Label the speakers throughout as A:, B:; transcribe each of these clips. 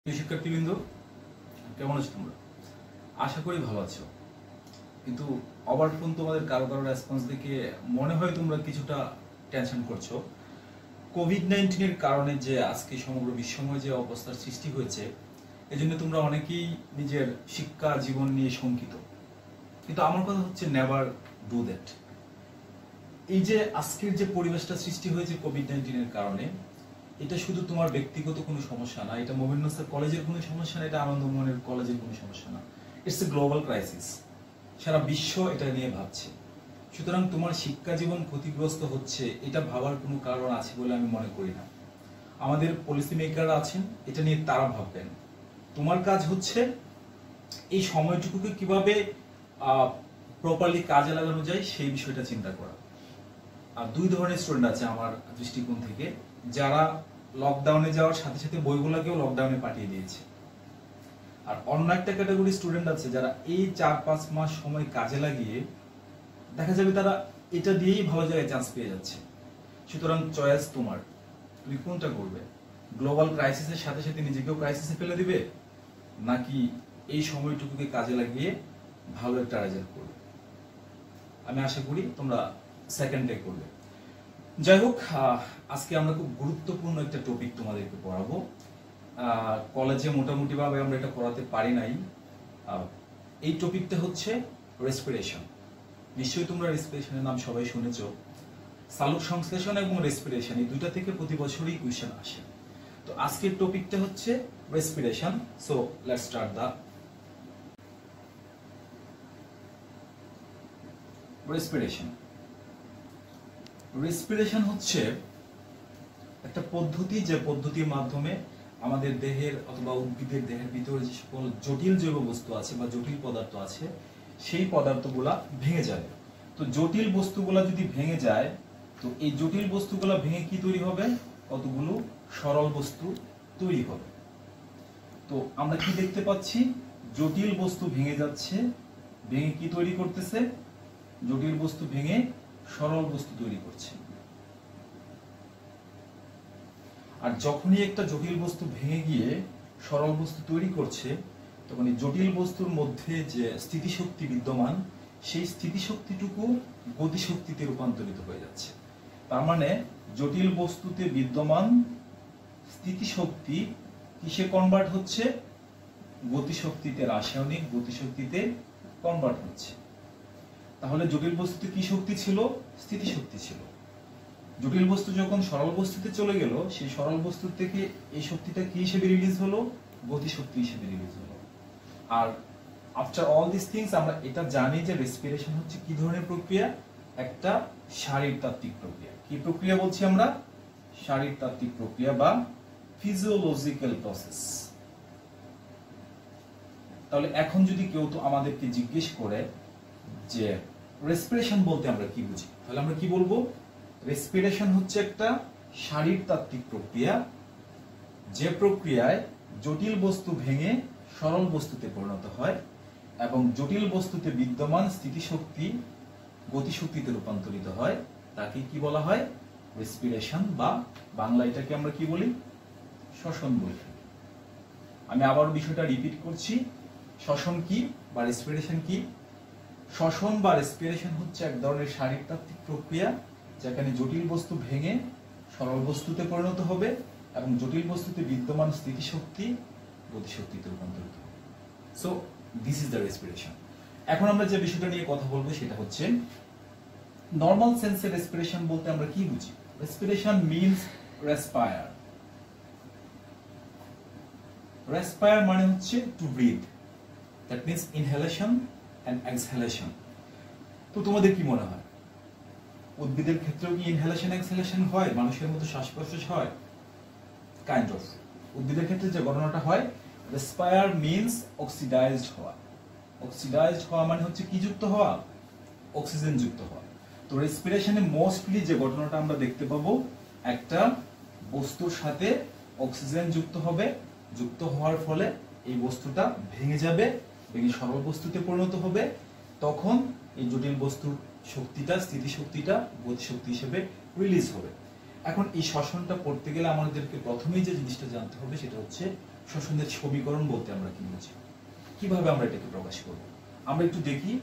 A: প্রিয় শিক্ষার্থীবৃন্দ, কেমন আছো তোমরা? আশা করি ভালো আছো। কিন্তু ওভার ফোন তোমাদের কারো কারো রেসপন্স দেখে মনে হয় তোমরা কিছুটা টেনশন করছো। কোভিড-19 কারণে যে আজকে সমগ্র বিশ্বময় যে অবস্থার সৃষ্টি হয়েছে, এজন্য তোমরা অনেকেই নিজের শিক্ষা জীবন নিয়ে শঙ্কিত। কিন্তু আমার কথা হচ্ছে নেভার ডু দ্যাট। এই যে আজকের যে পরিবেশটা সৃষ্টি হয়েছে কোভিড-19 কারণে, এটা শুধু তোমার ব্যক্তিগত কোনো সমস্যা না, এটা মোমিনুন্নেছার কলেজের কোনো সমস্যা না, এটা আনন্দমোহনের কলেজের কোনো সমস্যা না। It's a global crisis. সারা বিশ্ব এটা নিয়ে ভাবছে। সুতরাং তোমার শিক্ষা জীবন ক্ষতিগ্রস্ত হচ্ছে, এটা ভাবার কোনো কারণ আছে বলে আমি মনে করি না। আমাদের পলিসি মেকাররা আছেন, এটা নিয়ে তারা ভাববেন। তোমার কাজ হচ্ছে এই সময়টুকুকে কিভাবে প্রপারলি কাজে লাগানো যায় সেই বিষয়টা চিন্তা করা। আর দুই ধরনের স্টুডেন্ট আছে আমার দৃষ্টিকোণ থেকে, যারা লকডাউনে যাওয়ার সাথে সাথে বইগুলোকেও লকডাউনে পাঠিয়ে দিয়েছে। আর অন্য একটা ক্যাটাগরি স্টুডেন্ট আছে যারা এই 4-5 মাস সময় কাজে লাগিয়ে দেখা যাবে তারা এটা দিয়েই ভালো জায়গায় চান্স পেয়ে যাচ্ছে। সুতরাং চয়েস তোমার, তুমি কোনটা করবে? গ্লোবাল ক্রাইসিসের সাথে সাথে নিজেকেও ক্রাইসিসে ফেলে দিবে, নাকি এই সময়টুকুকে কাজে লাগিয়ে ভালো একটা রেজাল্ট করবে? আমি আশা করি তোমরা সেকেন্ডে করবে। যাই হোক, আজকে আমরা খুব গুরুত্বপূর্ণ একটা টপিক তোমাদেরকে পড়াবো। কলেজে মোটামুটি ভাবে আমরা এটা পড়াতে পারি নাই। এই টপিকটা হচ্ছে রেসপিরেশন। নিশ্চয়ই তোমরা রেসপিরেশনের নাম সবাই শুনেছো। সালোক সংশ্লেষণ এবং রেসপিরেশন, এই দুইটা থেকে প্রতি বছরই কোয়েশ্চেন আসে। তো আজকের টপিকটা হচ্ছে respiration. So let's start the respiration. Respiration হচ্ছে একটা পদ্ধতি, যে পদ্ধতির মাধ্যমে আমাদের দেহের অথবা উদ্ভিদের দেহের ভিতরে যে সকল জটিল জৈব বস্তু আছে বা জটিল পদার্থ আছে, সেই পদার্থগুলা ভেঙে যায়। তো জটিল বস্তুগুলা যদি ভেঙে যায়, তো এই জটিল বস্তুগুলা ভেঙে কি তৈরি হবে? কতগুলো সরল বস্তু তৈরি হবে। তো আমরা কি দেখতে পাচ্ছি? জটিল বস্তু ভেঙে যাচ্ছে, ভেঙে কি তৈরি করতেছে? জটিল বস্তু ভেঙে সরল বস্তু তৈরি করছে। আর যখনই একটা জটিল বস্তু ভেঙে গিয়ে সরল বস্তু তৈরি করছে, তখন এই জটিল বস্তুর মধ্যে যে স্থিতিশক্তি বিদ্যমান, সেই স্থিতিশক্তিটুকু গতিশক্তিতে রূপান্তরিত হয়ে যাচ্ছে। তার মানে জটিল বস্তুতে বিদ্যমান স্থিতিশক্তি কিসে কনভার্ট হচ্ছে? গতিশক্তিতে, রাসায়নিক গতিশক্তিতে কনভার্ট হচ্ছে। তাহলে জটিল বস্তুতে কি শক্তি ছিল? স্থিতিশক্তি ছিল। জটিল বস্তু যখন সরল বস্তুতে চলে গেল, সেই সরল বস্তু থেকে এই শক্তিটা কি হিসেবে রিলিজ হলো? গতিশক্তি হিসেবে রিলিজ হলো। আর আফটার অল দিস থিংস আমরা এটা জানি যে রেসপিরেশন হচ্ছে কি ধরনের প্রক্রিয়া? একটা শারীরতাত্ত্বিক প্রক্রিয়া। কি প্রক্রিয়া বলছি আমরা? শারীরতাত্ত্বিক প্রক্রিয়া বা ফিজিওলজিক্যাল প্রসেস। তাহলে এখন যদি কেউ তো আমাদেরকে জিজ্ঞেস করে যে রেসপিরেশন বলতে আমরা কি বুঝি, তাহলে আমরা কি বলবো? রেসপিরেশন হচ্ছে একটা শারীরতাত্ত্বিক প্রক্রিয়া, যে প্রক্রিয়ায় জটিল বস্তু ভেঙে সরল বস্তুতে পরিণত হয় এবং জটিল বস্তুতে বিদ্যমান স্থিতিশক্তি গতিশক্তিতে রূপান্তরিত হয়। তাকে কি বলা হয়? রেসপিরেশন, বা বাংলা এটাকে আমরা কি বলি? শ্বসন বলি। আমি আবার বিষয়টা রিপিট করছি। শ্বসন কি বা রেসপিরেশন কি? শ্বসন বা রেসপিরেশন হচ্ছে এক ধরনের শারীরতাত্ত্বিক প্রক্রিয়া, যেখানে জটিল বস্তু ভেঙে সরল বস্তুতে পরিণত হবে এবং জটিল বস্তুতে বিদ্যমান স্থিতিশক্তি গতিশক্তিতে রূপান্তরিত হবে। So this is the respiration. এখন আমরা যে বিষয়টা নিয়ে কথা বলবো সেটা হচ্ছে নর্মাল সেন্সে রেসপিরেশন বলতে আমরা কি বুঝি? Respiration means রেসপায়ার। রেসপায়ার মানে হচ্ছে to breathe. That means inhalation and exhalation. তো তোমাদের কি মনে হয়, উদ্ভিদের ক্ষেত্রেও কি ইনহেলেশন এক্সহেলেশন হয়? মানুষের মতো শ্বাস প্রশ্বাস হয়? Kind of. উদ্ভিদের ক্ষেত্রে যে ঘটনাটা হয়, রেসপায়ার মিন্স অক্সিডাইজড হওয়া। অক্সিডাইজড হওয়া মানে হচ্ছে কি যুক্ত হওয়া? অক্সিজেন যুক্ত হওয়া। তো রেসপিরেশনে মোস্টলি যে ঘটনাটা আমরা দেখতে পাবো, একটা বস্তুর সাথে অক্সিজেন যুক্ত হবে, যুক্ত হওয়ার ফলে এই বস্তুটা ভেঙে যাবে, ভেঙে সরল বস্তুতে পরিণত হবে। তখন এই জটিল বস্তুর শক্তিটা, স্থিতিশক্তিটা গতিশক্তি হিসেবে রিলিজ হবে। এখন এই শ্বসনটা পড়তে গেলে আমাদেরকে প্রথমেই যে জিনিসটা জানতে হবে সেটা হচ্ছে শ্বসনের সমীকরণ বলতে আমরা কি বুঝি, কিভাবে আমরা এটাকে প্রকাশ করব। আমরা একটু দেখি,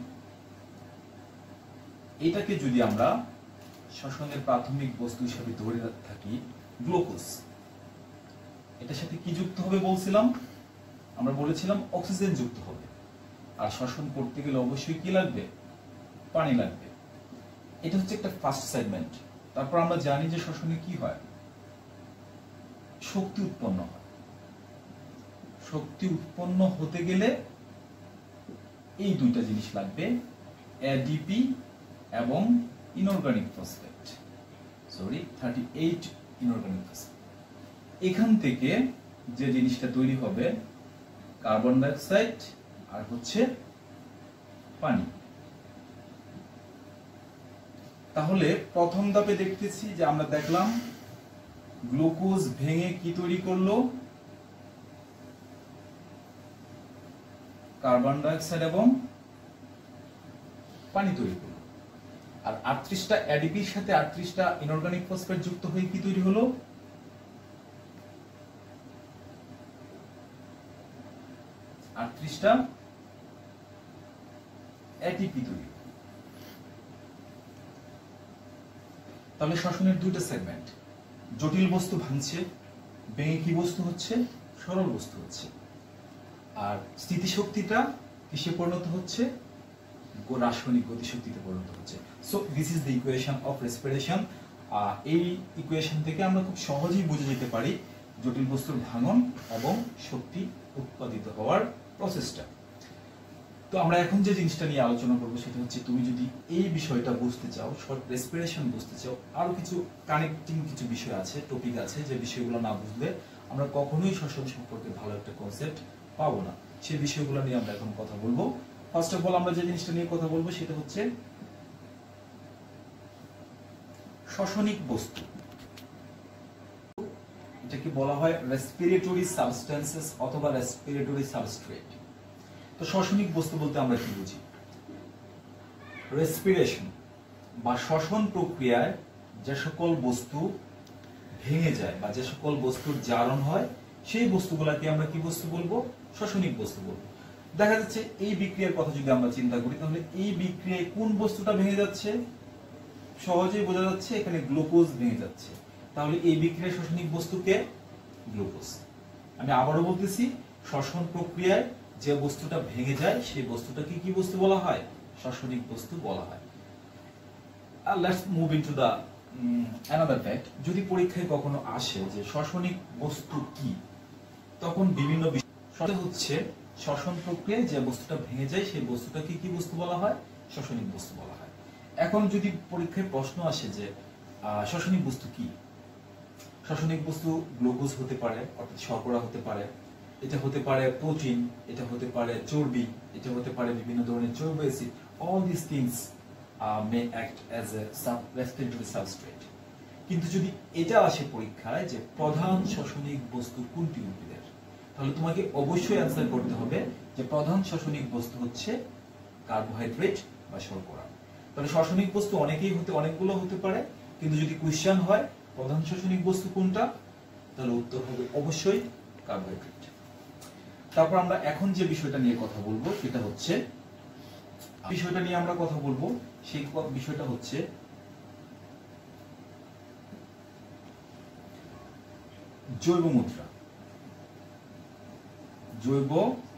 A: এটাকে যদি আমরা শ্বসনের প্রাথমিক বস্তু হিসেবে ধরে থাকি গ্লুকোজ, এটার সাথে কি যুক্ত হবে বলছিলাম, আমরা বলেছিলাম অক্সিজেন যুক্ত হবে। আর শ্বসন করতে গেলে অবশ্যই কি লাগবে, পানি লাগবে। এটা হচ্ছে একটা ফার্স্ট সেগমেন্ট। তারপর আমরা জানি যে শ্বসনে কি হয়, শক্তি উৎপন্ন হয়। শক্তি উৎপন্ন হতে গেলে এই দুইটা জিনিস লাগবে, এডিপি এবং ইনঅর্গানিক ফসফেট, 38 ইনঅর্গানিক ফসফেট। এখান থেকে যে জিনিসটা তৈরি হবে কার্বন ডাই অক্সাইড আর হচ্ছে পানি। তাহলে প্রথম ধাপে দেখতেছি যে আমরা দেখলাম গ্লুকোজ ভেঙে কি তৈরি করলো, কার্বন ডাই অক্সাইড এবং পানি তৈরি করলো। আর 38টা এডিপির সাথে 38টা ইনঅর্গানিক ফসফেট যুক্ত হয়ে কি তৈরি হলো, 38টা এটিপি তৈরি। তাহলে শ্বসনের দুইটা সেগমেন্ট, জটিল বস্তু ভাঙছে, ভেঙে কি বস্তু হচ্ছে, সরল বস্তু হচ্ছে। আর স্থিতিশক্তিটা কিসে পরিণত হচ্ছে, রাসায়নিক গতিশক্তিতে পরিণত হচ্ছে। So this is the equation of respiration. এই ইকুয়েশন থেকে আমরা খুব সহজেই বুঝে যেতে পারি জটিল বস্তুর ভাঙন এবং শক্তি উৎপাদিত হওয়ার প্রসেসটা। তো আমরা এখন যে জিনিসটা নিয়ে আলোচনা করবো সেটা হচ্ছে, তুমি যদি এই বিষয়টা বুঝতে চাও, শর্ট রেসপিরেশন বুঝতে চাও, আরো কিছু কানেক্টিং কিছু বিষয় আছে, টপিক আছে, যে বিষয়গুলো না বুঝলে আমরা কখনোই শ্বসন সম্পর্কে ভালো একটা কনসেপ্ট পাবো না। সেই বিষয়গুলো নিয়ে আমরা এখন কথা বলবো। ফার্স্ট অফ অল আমরা যে জিনিসটা নিয়ে কথা বলবো সেটা হচ্ছে শ্বসনিক বস্তু। এটাকে বলা হয় রেসপিরেটরি সাবস্টেন্সেস অথবা রেসপিরেটরি সাবস্ট্রেট। তো শ্বসনিক বস্তু বলতে আমরা কি বুঝি, রেসপিরেশন বা শ্বসন প্রক্রিয়ায় যে সকল বস্তু ভেঙে যায় বা যে সকল বস্তুর জারণ হয় সেই বস্তুগুলোকে আমরা কি বস্তু বলবো, শ্বসনিক বস্তু বলবো। দেখা যাচ্ছে এই বিক্রিয়ার কথা যদি আমরা চিন্তা করি, তাহলে এই বিক্রিয়ায় কোন বস্তুটা ভেঙে যাচ্ছে, সহজেই বোঝা যাচ্ছে এখানে গ্লুকোজ ভেঙে যাচ্ছে। তাহলে এই বিক্রিয়ার শ্বসনিক বস্তুকে গ্লুকোজ। আমি আবারও বলতেছি, শ্বসন প্রক্রিয়ায় যে বস্তুটা ভেঙে যায় সেই বস্তুটাকে কি বস্তু বলা হয়, শ্বসনিক বস্তু বলা হয়। আর let's move into the another fact. যদি পরীক্ষায় কখনো আসে যে শ্বসনিক বস্তু কি, তখন বিভিন্ন বিষয় হচ্ছে শ্বসন প্রক্রিয়ায় যে বস্তুটা ভেঙে যায় সেই বস্তুটাকে কি বস্তু বলা হয়, শ্বসনিক বস্তু বলা হয়। এখন যদি পরীক্ষায় প্রশ্ন আসে যে শ্বসনিক বস্তু কি, শ্বসনিক বস্তু গ্লুকোজ হতে পারে, অর্থাৎ শর্করা হতে পারে, এটা হতে পারে প্রোটিন, এটা হতে পারে চর্বি, এটা হতে পারে বিভিন্ন ধরনের জৈব acid. All this things may act as a respiratory substrate. কিন্তু যদি এটা আসে পরীক্ষায় যে প্রধান শ্বসনিক বস্তু কোনটি উদ্ভিদের, তাহলে তোমাকে অবশ্যই অ্যান্সার করতে হবে যে প্রধান শ্বসনিক বস্তু হচ্ছে কার্বোহাইড্রেট বা শর্করা। তাহলে শ্বসনিক বস্তু অনেকগুলো হতে পারে, কিন্তু যদি কোশ্চেন হয় প্রধান শ্বসনিক বস্তু কোনটা, তাহলে উত্তর হবে অবশ্যই কার্বোহাইড্রেট। তারপর আমরা এখন যে বিষয়টা নিয়ে কথা বলবো সেটা হচ্ছে, সেই বিষয়টা হচ্ছে জৈব মুদ্রা। জৈব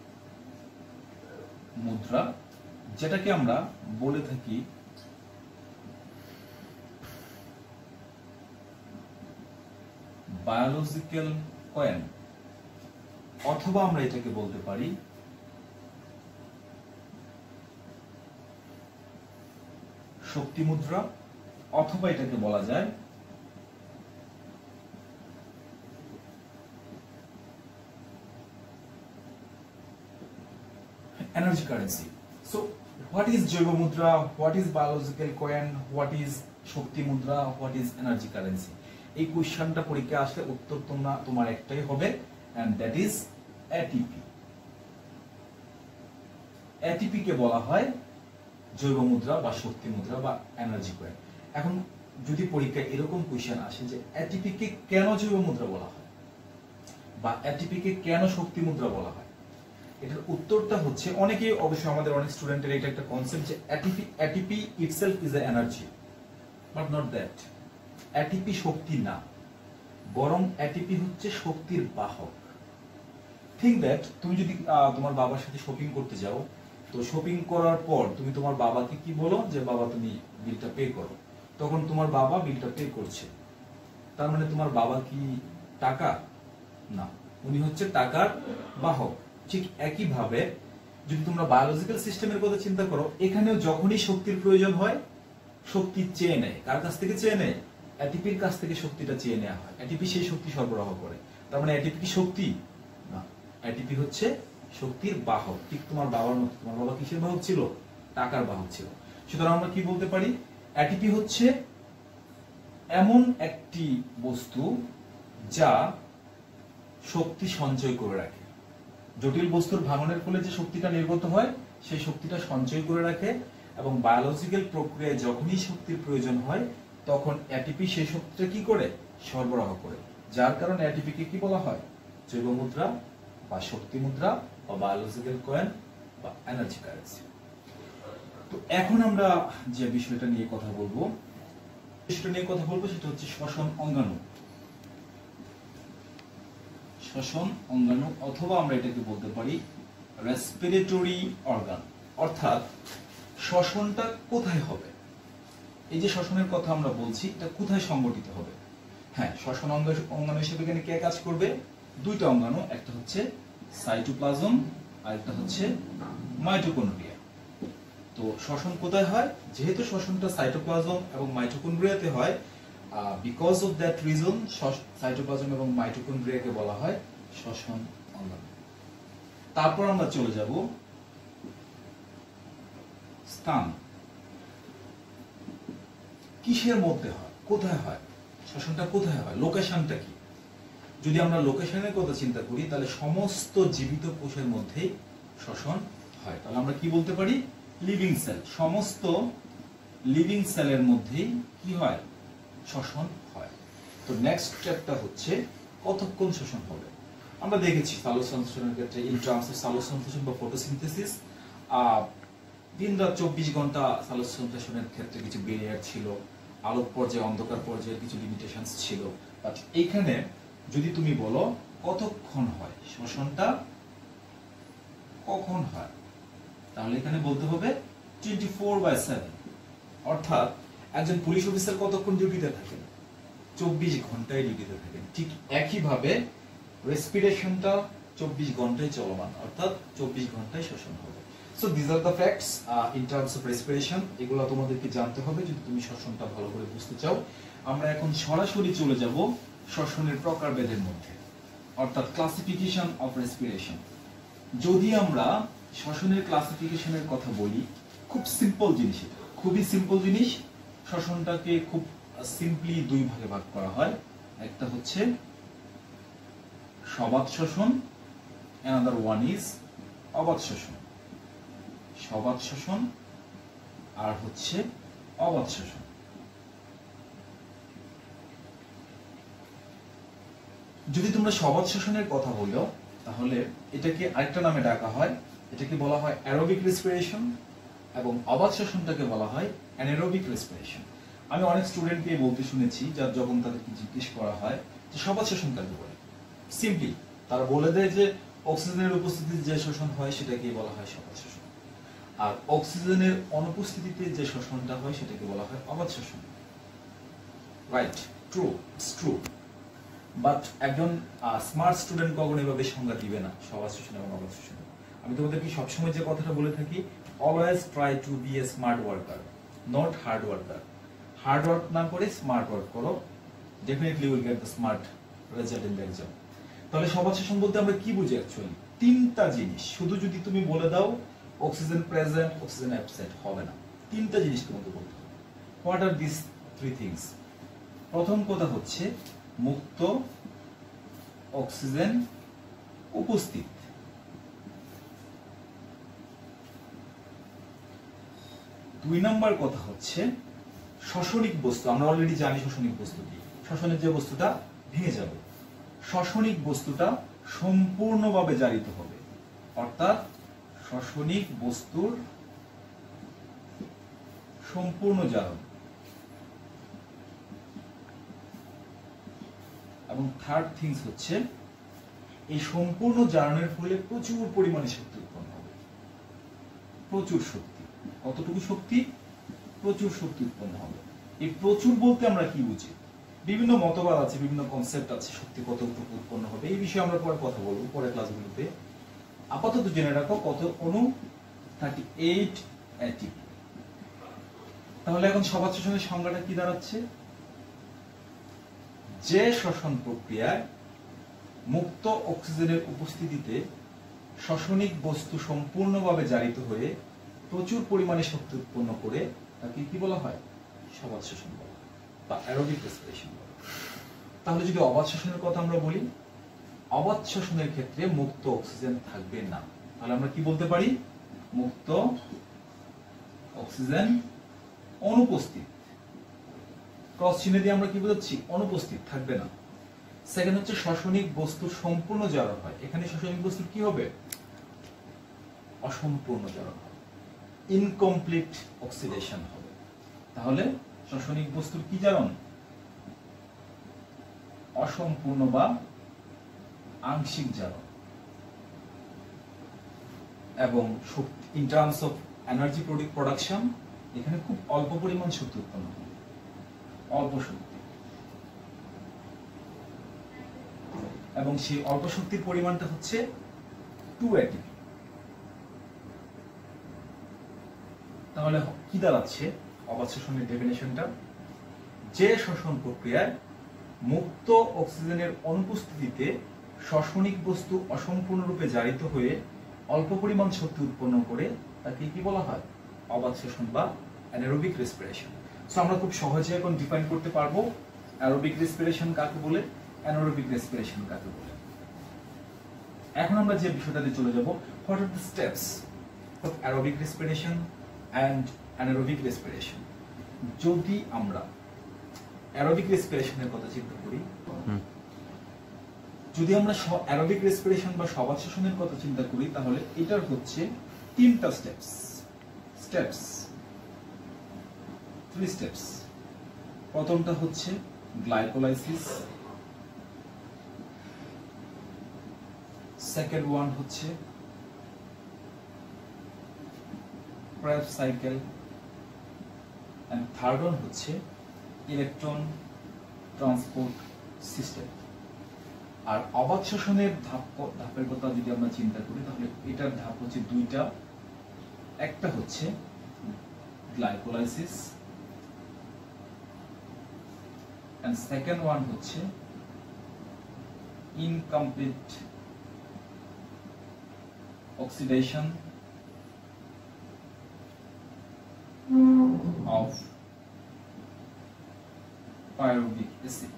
A: মুদ্রা যেটাকে আমরা বলে থাকি বায়োলজিক্যাল কয়েন, অথবা আমরা এটাকে বলতে পারি শক্তি মুদ্রা, অথবা এটাকে বলা যায় energy currency. So what is জৈব মুদ্রা, what is biological coin, what is শক্তি মুদ্রা, হোয়াট ইজ এনার্জি কারেন্সি? এই কোশ্চেনটা পরীক্ষায় আসলে উত্তর তোমার একটাই হবে, and that is ATP। ATP কে বলা হয় জৈব মুদ্রা বা শক্তি মুদ্রা বা এনার্জি কয়েন। এখন যদি পরীক্ষায় এরকম কোশ্চেন আসে যে ATP কে কেন জৈব মুদ্রা বলা হয়, বা এটিপিকে কেন শক্তি মুদ্রা বলা হয়? এটার উত্তরটা হচ্ছে, অনেকেই অবশ্যই আমাদের অনেক স্টুডেন্টের এটা একটা কনসেপ্ট যে ATP itself is a energy, but not that. ATP শক্তি না, বরং এটিপি হচ্ছে শক্তির বাহক। থিঙ্ক দ্যাট তুমি যদি তোমার বাবার সাথে শপিং করতে যাও, তো শপিং করার পর তুমি তোমার বাবাকে কি বলো যে বাবা তুমি বিলটা পে করো, তখন তোমার বাবা বিলটা পে করছে। তার মানে তোমার বাবা কি টাকা? না, উনি হচ্ছে টাকার বাহক। ঠিক একইভাবে যদি তোমরা বায়োলজিক্যাল সিস্টেমের কথা চিন্তা করো, এখানেও যখনই শক্তির প্রয়োজন হয়, শক্তি চেয়ে নেয়। কার কাছ থেকে চেয়ে নেয়? এটিপির কাছ থেকে শক্তিটা চেয়ে নেওয়া হয়। এটিপি সেই শক্তি সরবরাহ করে। তার মানে এটিপি কি শক্তি? না, এটিপি হচ্ছে শক্তির বাহক। ঠিক তোমার বাবার মতো। তোমার বাবা কিসের বাহক ছিল? টাকার বাহক ছিল। সুতরাং আমরা কি বলতে পারি? এটিপি হচ্ছে এমন একটি বস্তু যা শক্তি সঞ্চয় করে রাখে। জটিল বস্তুর ভাঙনের ফলে যে শক্তিটা নির্গত হয়, সেই শক্তিটা সঞ্চয় করে রাখে, এবং বায়োলজিক্যাল প্রক্রিয়ায় যখনই শক্তির প্রয়োজন হয়, তখন এটিপি সেই শক্তিটা কি করে? সরবরাহ করে। যার কারণে এটিপিকে কি বলা হয়? জৈব মুদ্রা বা শক্তি মুদ্রা বা বায়োলজিক্যাল কয়েন বা এনার্জি কারেন্সি। তো এখন আমরা যে বিষয়টা নিয়ে কথা বলবো সেটা হচ্ছে শ্বসন অঙ্গাণু। শ্বসন অঙ্গাণু, অথবা আমরা এটাকে বলতে পারি রেসপিরেটরি অর্গান। অর্থাৎ শ্বসনটা কোথায় হবে? এই যে শ্বসনের কথা আমরা বলছি, এটা কোথায় সংগঠিত হবে? হ্যাঁ, শ্বসন অঙ্গাণু হিসেবে এখানে কে কাজ করবে? দুইটা অঙ্গাণু, একটা হচ্ছে সাইটোপ্লাজম আর একটা হচ্ছে মাইটোকন্ড্রিয়া। তো শ্বসন কোথায় হয়? যেহেতু শ্বসনটা সাইটোপ্লাজম এবং মাইটোকন্ড্রিয়াতে হয়, because of that reason cytoplasm এবং মাইটোকন্ড্রিয়াকে বলা হয় শ্বসন অঙ্গাণু। তারপর আমরা চলে যাব স্থান। কিসের মধ্যে হয়? কোথায় হয়? শ্বসনটা কোথায় হয়? লোকেশনটা কি? যদি আমরা লোকেশনের কথা চিন্তা করি, তাহলে সমস্ত জীবিত কোষের মধ্যেই শ্বসন হয়। তাহলে আমরা কি বলতে পারি? Living sell. সমস্ত লিভিং সেলের মধ্যেই কি হয়? শ্বসন হয়। তো নেক্সট স্টেপটা হচ্ছে কতক্ষণ শ্বসন হবে। আমরা দেখেছি সালোকসংশ্লেষণের ক্ষেত্রে, ইন টার্মস অফ সালোকসংশ্লেষণ বা ফটোসিনথেসিস, দিন-রাত 24 ঘন্টা সালোকসংশ্লেষণের ক্ষেত্রে কিছু ব্যারিয়ার ছিল, আলোক পর্যায়ে অন্ধকার পর্যায়ে কিছু লিমিটেশনস ছিল। বাট এইখানে যদি তুমি বলো কতক্ষণ হয় শ্বসনটা, কখন হয়, তাহলে এখানে বলতে হবে 24/7। অর্থাৎ একজন পুলিশ অফিসার কতক্ষণ ডিউটিতে থাকেন? 24 ঘন্টায় ডিউটিতে থাকেন। ঠিক একইভাবে রেসপিরেশনটা 24 ঘন্টায় চলমান, অর্থাৎ 24 ঘন্টায় শ্বসন হবে। So this are the facts in terms of respiration. এগুলো তোমাদেরকে জানতে হবে যদি তুমি শ্বসনটা ভালো করে বুঝতে চাও। আমরা এখন সরাসরি চলে যাব শ্বসনের প্রকারভেদের মধ্যে, অর্থাৎ ক্লাসিফিকেশন অফ রেসপিরেশন। যদি আমরা শ্বসনের ক্লাসিফিকেশনের কথা বলি, খুব সিম্পল জিনিস, এটা খুবই সিম্পল জিনিস। শ্বসনটাকে খুব সিম্পলি দুই ভাগে ভাগ করা হয়। একটা হচ্ছে সবাত শ্বসন, অ্যানাদার ওয়ান ইজ অবাত শ্বসন। সবাত শ্বসন আর হচ্ছে অবাত শ্বসন। যদি তোমরা সবাত শ্বসনের কথা বলো, তাহলে এটাকে আরেকটা নামে ডাকা হয়, এটাকে বলা হয় অ্যারোবিক রেসপিরেশন, এবং অবাত শ্বসনটাকে বলা হয় অ্যানারোবিক রেসপিরেশন। আমি অনেক স্টুডেন্টকে বলতে শুনেছি, যার যখন তাদেরকে জিজ্ঞেস করা হয় যে সবাত শ্বসন কাকে বলে, সিম্পলি তারা বলে দেয় যে অক্সিজেনের উপস্থিতিতে যে শোষণ হয় সেটাকে বলা হয় সবাত শ্বসন, আর অক্সিজেনের অনুপস্থিতিতে যে শোষণটা হয় সেটাকে বলা হয় অবাত শ্বসন। Right, true, it's true. But একজন স্মার্ট স্টুডেন্ট কখনো এভাবে সংজ্ঞা দিবে না সবাত শ্বসন এবং অবাত শ্বসন। আমি তোমাদেরকে সবসময় যে কথাটা বলে থাকি, always try to be a smart worker, not hard worker. Hard work না করে স্মার্ট ওয়ার্ক করো, definitely will get the smart result in the exam. তাহলে সবাত শ্বসন বলতে আমরা কি বুঝি অ্যাকচুয়ালি? তিনটা জিনিস। শুধু যদি তুমি বলে দাও অক্সিজেন প্রেজেন্ট, অক্সিজেন অ্যাবসেন্ট হবে না। তিনটা জিনিস তোমাকে বলতে হবে। What are this three things? প্রথম কথা হচ্ছে মুক্ত অক্সিজেন উপস্থিত। দুই নম্বর কথা হচ্ছে শ্বসনিক বস্তু। আমরা অলরেডি জানি শ্বসনিক বস্তু কি। শ্বসনের যে বস্তুটা ভেঙে যাবে, শ্বসনিক বস্তুটা সম্পূর্ণভাবে জারিত হবে, অর্থাৎ শ্বসনিক বস্তুর সম্পূর্ণ জারণ। এবং থার্ড থিংস হচ্ছে এই সম্পূর্ণ জারণের ফলে প্রচুর পরিমাণে শক্তি উৎপন্ন হবে, প্রচুর শক্তি। কতটুকু শক্তি? প্রচুর শক্তি উৎপন্ন হবে। এই প্রচুর বলতে আমরা কি বুঝি? বিভিন্ন মতবাদ আছে, বিভিন্ন কনসেপ্ট আছে শক্তি কতটুকু উৎপন্ন হবে, এই বিষয়ে আমরা পরে কথা বলবো পরের ক্লাসগুলোতে। আপাতত জেনে রাখো কত অণু? 38 ATP। তাহলে এখন সবাত শ্বসনের সংজ্ঞাটা কি দাঁড়াচ্ছে? যে শ্বসন প্রক্রিয়ায় মুক্ত অক্সিজেনের উপস্থিতিতে শ্বসনিক বস্তু সম্পূর্ণভাবে জারিত হয়ে প্রচুর পরিমাণে শক্তি উৎপন্ন করে তাকে কি বলা হয়? সবাত শ্বসন বলা বা অ্যারোবিক রেসপিরেশন বলা। তাহলে যদি অবাত শ্বসনের কথা আমরা বলি, অবাত শ্বসনের ক্ষেত্রে মুক্ত অক্সিজেন থাকবে না। তাহলে আমরা কি বলতে পারি? মুক্ত অক্সিজেন অনুপস্থিত। ক্রস চিহ্ন দিয়ে আমরা কি বোঝাচ্ছি? অনুপস্থিত, থাকবে না। সেকেন্ড হচ্ছে শ্বসনিক বস্তুর সম্পূর্ণ জারণ হয়। এখানে শ্বসনিক বস্তুর কি হবে? অসম্পূর্ণ জারণ হবে, ইনকমপ্লিট অক্সিডেশন হবে। তাহলে শ্বসনিক বস্তুর কি জারণ? অসম্পূর্ণ বা আংশিক জারণ। এবং in terms of energy production, এখানে খুব অল্প পরিমাণ শক্তি উৎপন্ন হবে, অল্প শক্তি। এবং সেই অল্প শক্তির পরিমাণটা হচ্ছে 2 ATP। তাহলে কি দাঁড়াচ্ছে অবাত শ্বসনের ডেফিনেশনটা? যে শ্বসন প্রক্রিয়ায় মুক্ত অক্সিজেনের অনুপস্থিতিতে শ্বসনিক বস্তু অসম্পূর্ণরূপে জারিত হয়ে অল্প পরিমাণ শক্তি উৎপন্ন করে তাকে কি বলা হয়? অবাত শ্বসন বা অ্যানারোবিক রেসপিরেশন। সো আমরা খুব সহজে এখন ডিফাইন করতে পারবো অ্যারোবিক রেসপিরেশন কাকে বলে, অ্যানারোবিক রেসপিরেশন কাকে বলে। এখন আমরা যে বিষয়টাতে চলে যাব, what are the steps of aerobic respiration and anaerobic respiration. যদি আমরা অ্যারোবিক রেসপিরেশনের কথা চিন্তা করি, যদি আমরা অ্যারোবিক রেসপিরেশন বা সবাত শ্বসনের কথা চিন্তা করি, তাহলে এটার হচ্ছে 3টা স্টেপস। 3 স্টেপস। প্রথমটা হচ্ছে গ্লাইকোলাইসিস, সেকেন্ড ওয়ান হচ্ছে Krebs cycle, and third one হচ্ছে ইলেকট্রন ট্রান্সপোর্ট সিস্টেম। আর অবাত শ্বসনের ধাপের কথা যদি আমরা চিন্তা করি, তাহলে এটার ধাপ হচ্ছে 2টা। একটা হচ্ছে গ্লাইকোলাইসিস and second one হচ্ছে incomplete oxidation of pyruvic acid।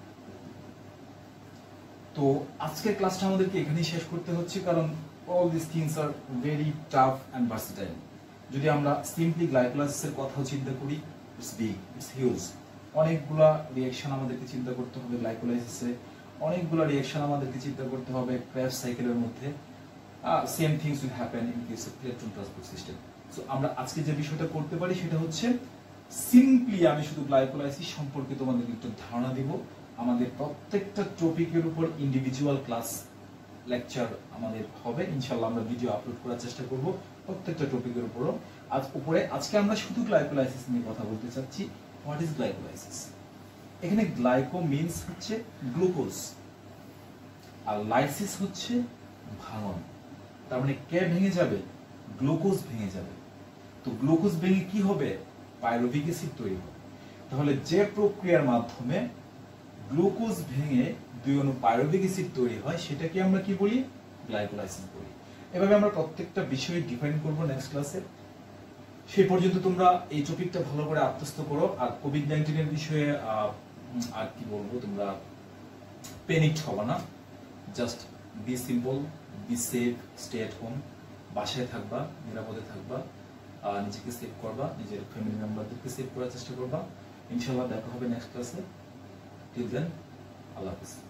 A: তো আজকের ক্লাসটা আমাদেরকে এখানেই শেষ করতে হচ্ছে, কারণ all these things are very tough and versatile। যদি আমরা সিম্পলি গ্লাইকোলাইসিসের কথা চিন্তা করি, ইটস বিগ, ইটস হিউজ। অনেকগুলা রিঅ্যাকশন আমাদেরকে চিন্তা করতে হবে গ্লাইকোলাইসিসে, অনেকগুলা রিঅ্যাকশন আমাদেরকে চিন্তা করতে হবে ক্রেবস সাইকেলের মধ্যে। Same things will happen in case of electron transport system. So আমরা আজকে যে বিষয়টা করতে পারি সেটা হচ্ছে সিম্পলি আমি শুধু গ্লাইকোলাইসিস সম্পর্কে তোমাদেরকে একটু ধারণা দিব। আমাদের প্রত্যেকটা টপিকের উপর ইন্ডিভিজুয়াল ক্লাস লেকচার আমাদের হবে ইনশাআল্লাহ। আমরা ভিডিও আপলোড করার চেষ্টা করব প্রত্যেকটা টপিকের উপরও। আজকে আমরা শুধু গ্লাইকোলাইসিস নিয়ে কথা বলতে চাচ্ছি। What is glycolysis? এখানে গ্লাইকো মিন্স হচ্ছে গ্লুকোজ, আর লাইসিস হচ্ছে ভাঙন। তার মানে কে ভেঙে যাবে? গ্লুকোজ ভেঙে যাবে। তো গ্লুকোজ ভেঙে কি হবে? পাইরুভিক অ্যাসিড তৈরি হবে। তাহলে যে প্রক্রিয়ার মাধ্যমে গ্লুকোজ ভেঙে 2 অণু পাইরুভিক অ্যাসিড তৈরি হয় সেটাকে আমরা কি বলি? গ্লাইকোলাইসিস বলি। এভাবে আমরা প্রত্যেকটা বিষয় ডিফাইন করব নেক্সট ক্লাসে। সেই পর্যন্ত তোমরা এই টপিকটা ভালো করে আত্মস্থ করো। আর কোভিড-19 এর বিষয়ে আর কি বলবো, তোমরা প্যানিকড হবে না। Just be simple, be safe, stay at home. বাসায় থাকবা, নিরাপদে থাকবা, নিজেকে সেভ করবা, নিজের ফ্যামিলি মেম্বারদেরকে সেভ করার চেষ্টা করবা। ইনশাআল্লাহ দেখা হবে নেক্সট ক্লাসে। টিল দেন, আল্লাহ হাফেজ।